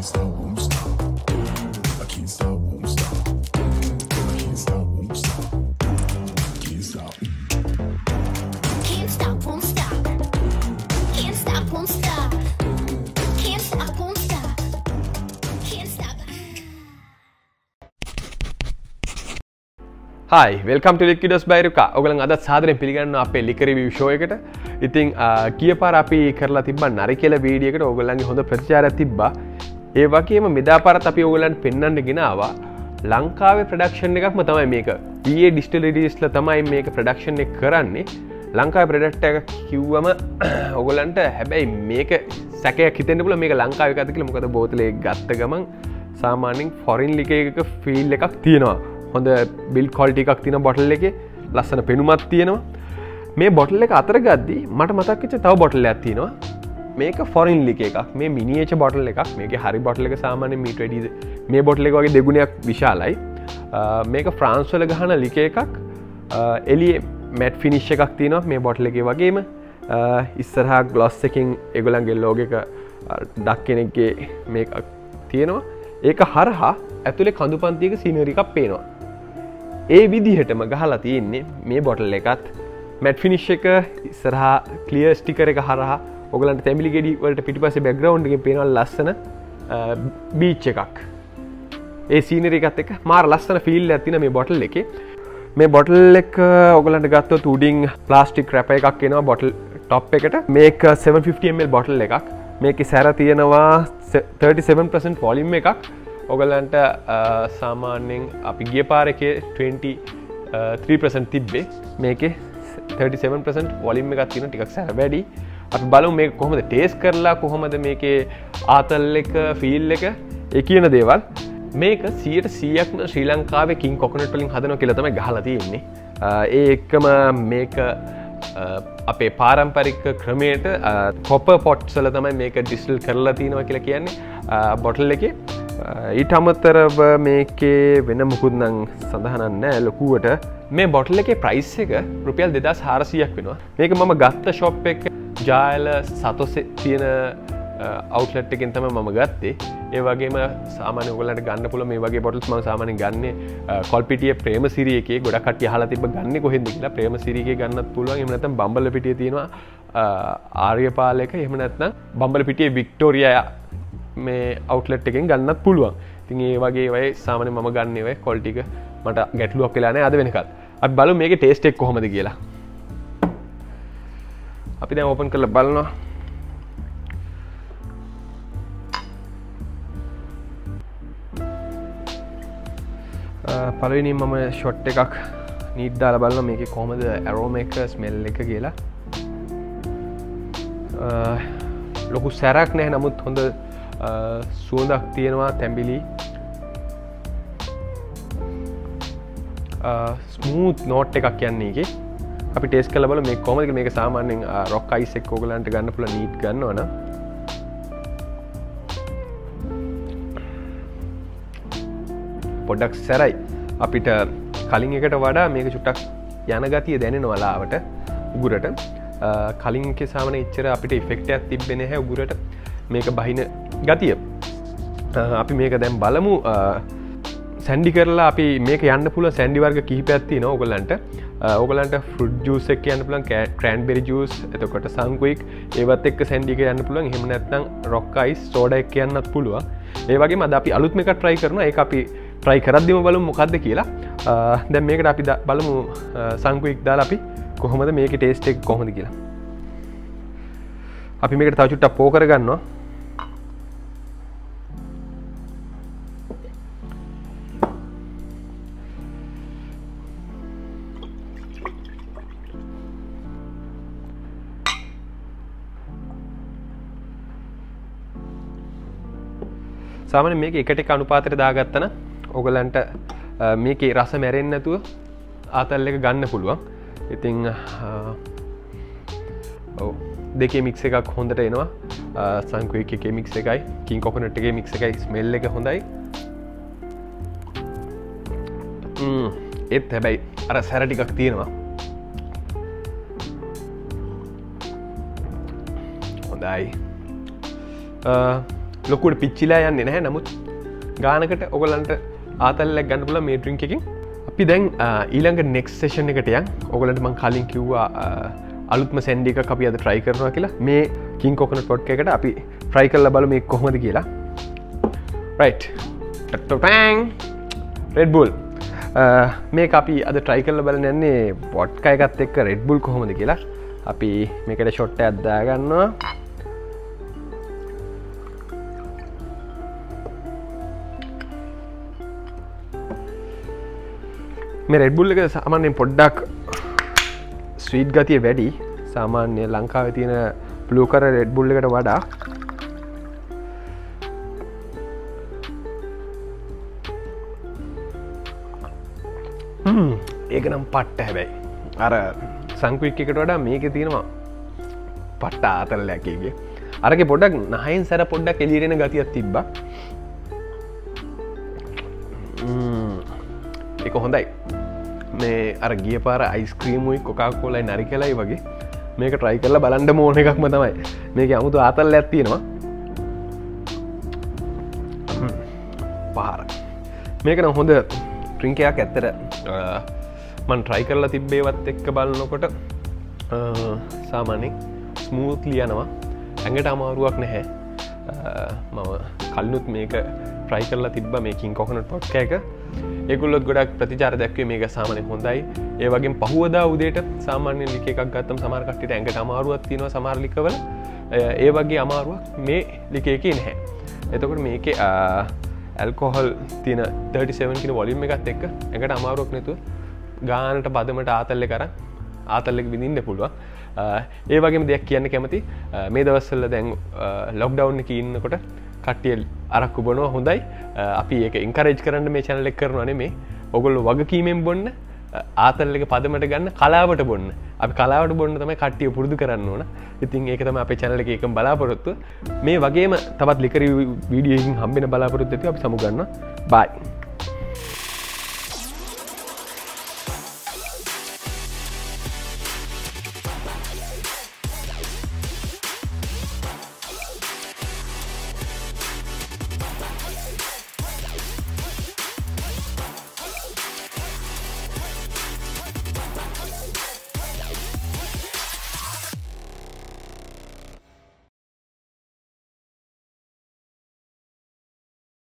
stop, won't stop. I can't stop, won't stop. I can't stop, won't stop. Can't stop. Can't stop, won't stop. Can't stop, won't stop. Can't stop, won't stop. Can't stop. Hi, welcome to Liquidos by Ruka. ඔයගලන් අද සාදරයෙන් පිළිගන්නවා අපේ liquor review show එකට. ඉතින් කීපාර අපි කරලා තිබ්බා Narikela video එකට ඔයගලන්ගේ හොඳ ප්‍රතිචාරයක් තිබ්බා. ඒ වගේම මෙදාපාරත් අපි ඔයගලන්ට පෙන්වන්න ගෙනාවා ලංකාවේ ප්‍රොඩක්ෂන් එකක්ම තමයි මේක. PA distilleries ලා තමයි මේක ප්‍රොඩක්ෂන් එක කරන්නේ. ලංකාවේ ප්‍රොඩක්ට් එක කිව්වම ඔයගලන්ට හැබැයි මේක සැකයක් හිතෙන්න පුළුවන් මේක ලංකාවේ එකද කියලා. මොකද බෝතලේ ගත්ත ගමන් සාමාන්‍යයෙන් foreign liquor එකක feel එකක් තියෙනවා. හොඳ බිල්ඩ් ක්වොලිටි එකක් තියෙන බොටල් එකේ ලස්සන පෙනුමක් තියෙනවා. මේ බොටල් එක අතර ගද්දී මට මතක් වෙච්ච තව බොටල් එකක් තියෙනවා. මේක ෆොරින් ලික් එකක්. මේ මිනියේචර් බොටල් එකක්. මේකේ හරි බොටල් එක සාමාන්‍යයෙන් මීට වැඩි මේ බොටල් එක වගේ දෙගුණයක් විශාලයි. මේක ෆ්‍රාන්ස් වල ගහන ලික් එකක්. එළියේ මැට් ෆිනිෂ් එකක් තියෙනවා මේ බොටල් එකේ වගේම. ඉස්සරහා ග්ලොස් එකකින් ඒගොල්ලන්ගේ ලෝගෝ එක ඩක් කෙනෙක්ගේ මේක තියෙනවා. ඒක හරහා ඇතුලේ කඳුපන්තියක සීනරි එකක් පේනවා. ඒ විදිහටම ගහලා තියෙන්නේ මේ බොටල් එකත් මැට් ෆිනිෂ් එක ඉස්සරහා ක්ලියර් ස්ටිකර් එක හරහා ඔයගලන්ට තැඹිලි ගෙඩි වලට පිටිපස්සේ බෑග්ග්‍රවුන්ඩ් එකේ පේනවා ලස්සන බීච් එකක්. ඒ සීනරි එකත් එක්ක මාර ලස්සන ෆීල් එකක් තියෙන මේ බොටල් එකේ. මේ බොටල් එක ඔයගලන්ට ගත්තොත් උඩින් ප්ලාස්ටික් රැපර් එකක් එනවා බොටල් টොප් එකට. මේක 750 ml බොටල් එකක්. මේකේ සැර තියෙනවා 37% වොලියුම් එකක්. ඔගලන්ට සාමාන්‍යයෙන් අපි ගිය පාර එකේ 23% තිබ්බේ. මේකේ 37% වොලියුම් එකක් තියෙන ටිකක් සැර වැඩි. අපි බලමු මේක කොහොමද ටේස්ට් කරලා කොහොමද මේකේ ආතල් එක ෆීල් එක ඒ කියන දේවල්. මේක 100%ක්ම ශ්‍රී ලංකාවේ කිං කොකොනට් වලින් හදනවා කියලා තමයි ගහලා තියෙන්නේ. ඒ එක්කම මේක අපේ පාරම්පරික ක්‍රමයට කොපර් පොට්ස් වල තමයි මේක ඩිස්ටිල් කරලා තියෙනවා කියලා කියන්නේ බොටල් එකේ. ඊට අමතරව මේකේ වෙන මුකුත් නම් සඳහන් නැහැ ලොකුවට. මේ බොටල් එකේ ප්‍රයිස් එක රුපියල් 2400ක් වෙනවා. මේක මම ගත්ත ෂොප් එක ජායල සතොසේ තියෙන අවුට්ලට් එකෙන් තමයි මම ගත්තේ. ඒ වගේම සාමාන්‍ය ඔයගොල්ලන්ට ගන්න පුළුවන් මේ වගේ බොටල්ස් මම සාමාන්‍යයෙන් ගන්නේ කොල්පිටියේ ප්‍රේමසිරි එකේ. ගොඩක් කට්ටිය අහලා තිබ්බ ගන්නේ කොහෙන්ද කියලා. ප්‍රේමසිරි එකේ ගන්නත් පුළුවන්. එහෙම නැත්නම් බම්බලපිටියේ තියෙනවා ආර්යපාල එක. එහෙම නැත්නම් බම්බලපිටියේ වික්ටෝරියා මේ අවුට්ලට් එකෙන් ගන්නත් පුළුවන්. ඉතින් ඒ වගේ ඒවායි සාමාන්‍යයෙන් මම ගන්න ඒවායි ක්වොලිටි එක මට ගැටලුවක් වෙලා නැහැ අද වෙනකල්. අපි බලමු මේකේ ටේස්ට් එක කොහොමද කියලා. අපි දැන් ඕපන් කරලා බලනවා. පළවෙනි මම ෂොට් එකක් නීට් දාලා බලනවා මේකේ කොහොමද ඇරෝමා එක ස්මෙල් එක කියලා. ලොකු සැරක් නැහැ නමුත් හොඳ සුවඳක් තියෙනවා තැඹිලි. ස්මූත් නෝට් එකක් යන්නේ ඒකේ. අපි ටේස්ට් කරලා බලමු මේක කොහොමද කියලා. මේක සාමාන්‍යයෙන් රොක් අයිස් එක්ක ඔයගලන්ට ගන්න පුළුවන් නීට් ගන්නවා නම්. පොඩ්ඩක් සැරයි. අපිට කලින් එකට වඩා මේක චුට්ටක් යන ගතිය දැනෙනවා ලාවට උගුරට. කලින් එකේ සාමාන්‍යයෙන් ඉච්චර අපිට ඉෆෙක්ට් එකක් තිබ්බේ නැහැ උගුරට. මේක බහින ගතිය. අපි මේක දැන් බලමු සැන්ඩි කරලා අපි මේක යන්න පුළුවන් සැන්ඩි වර්ග කිහිපයක් තියෙනවා ඔයගලන්ට. ඔයගලන්ට ෆෘට් ජූස් එක යන්න පුළුවන්, ක්‍රෑන්බෙරි ජූස්, එතකොට සංක්වික් ඒවත් එක්ක සැන්ඩි එක යන්න පුළුවන්. එහෙම නැත්නම් රොක් අයිස් සෝඩා එක යන්නත් පුළුවන්. ඒ වගේම අද අපි අලුත්ම එකක් try කරනවා. ඒක අපි try කරද්දිම බලමු මොකද්ද කියලා. දැන් මේකට අපි බලමු සංක්වික් දාලා අපි කොහොමද මේකේ ටේස්ට් එක කොහොමද කියලා. අපි මේකට තව චුට්ටක් පෝ කරගන්නවා. සාමාන්‍යයෙන් මේක එකට එක අනුපාතයට දාගත්තා නම් ඔයගලන්ට මේකේ රස මැරෙන්නේ නැතුව ආතල් එක ගන්න පුළුවන්. ඉතින් ඔව් දෙකේ මික්ස් එකක් හොඳට එනවා. සංක්වික් එකේ මික්ස් එකයි කිං කොකොනට් එකේ මික්ස් එකයි ස්මෙල් එක හොඳයි. ඒත් හැබැයි අර සැර ටිකක් තියෙනවා. හොඳයි. ලොකුවට පිච්චිලා යන්නේ නැහැ. නමුත් ගානකට ඔයගලන්ට ආතල්ලයක් ගන්න පුළුවන් මේ ඩ්‍රින්ක් එකකින්. අපි දැන් ඊළඟ නෙක්ස්ට් සෙෂන් එකට යන්. ඔයගලන්ට මම කලින් කිව්වා අලුත්ම සැන්ඩි එකක් අපි අද try කරනවා කියලා. මේ කිං කොකනට් වොඩ්කා එකට අපි try කරලා බලමු මේක කොහොමද කියලා. right. ටට්ටපෑන් Red Bull. මේක අපි අද try කරලා බලන්න යන්නේ වොඩ්කා එකත් එක්ක Red Bull කොහොමද කියලා. අපි මේකට ෂොට් එකක් දාගන්නවා. මේ Red Bull එක සාමාන්‍යයෙන් පොඩ්ඩක් ස්වීට් ගතිය වැඩි. සාමාන්‍ය ලංකාවේ තියෙන බ්ලූ කර Red Bull එකට වඩා. ඒක නම් පට්ට හැබැයි. අර සංක්වික් එකට වඩා මේකේ තියෙනවා පට්ට ආතල්ලයක් ඒකේ. අරගේ පොඩ්ඩක් නහයෙන් සැර පොඩ්ඩක් එළියට එන ගතියක් තිබ්බා. ඒක හොඳයි. මේ අර ගිය පාර අයිස්ක්‍රීමුයි කොකාකෝලයි නරිකෙලයි වගේ මේක try කරලා බලන්න ඕන එකක්ම තමයි. මේකේ 아무තු ආතල්ලයක් තියෙනවා. පාර. මේක නම් හොඳ ඩ්‍රින්ක් එකක් ඇත්තට. මම try කරලා තිබ්බේවත් එක්ක බලනකොට සාමාන්‍යයෙන් ස්මූත්ලි යනවා. ඇඟට අමාරුවක් නැහැ. මම කලිනුත් මේක try කරලා තිබ්බා මේ කිං කොකනට් වොඩ්කා එක. ඒගොල්ලොත් ගොඩක් ප්‍රතිචාර දැක්වේ මේක සාමාන්‍යයෙන් හොඳයි. ඒ වගේම පහුවදා උදේට සාමාන්‍යයෙන් ලික එකක් ගත්තම සමහර කට්ටියට ඇඟට අමාරුවක් තියෙනවා සමහර ලිකවල. ඒ වගේ අමාරුවක් මේ ලික එකේ නැහැ. එතකොට මේකේ ඇල්කොහොල් තියෙන 37 කියන වොලියුම් එකත් එක්ක ඇඟට අමාරුවක් නැතුව ගානට පදමට ආතල්ලේ කරන් ආතල්ලෙක විඳින්න පුළුවන්. ඒ වගේම දෙයක් කියන්න කැමති මේ දවස්වල දැන් ලොක්ඩවුන් එකේ ඉන්නකොට කට්ටිය අරක්කු බොනවා හොඳයි. අපි ඒක එන්කරේජ් කරන්න මේ channel එක කරනවා නෙමෙයි. ඔයගොල්ලෝ වගකීමෙන් බොන්න ආතල් එක පදමට ගන්න කලාවට බොන්න. අපි කලාවට බොන්න තමයි කට්ටිය පුරුදු කරන්න ඕන. ඉතින් ඒක තමයි අපේ channel එකේ එකම බලාපොරොත්තුව. මේ වගේම තවත් ලිකරි වීඩියෝ එකකින් හම්බෙන බලාපොරොත්තු ඇති අපි සමු ගන්නවා. bye.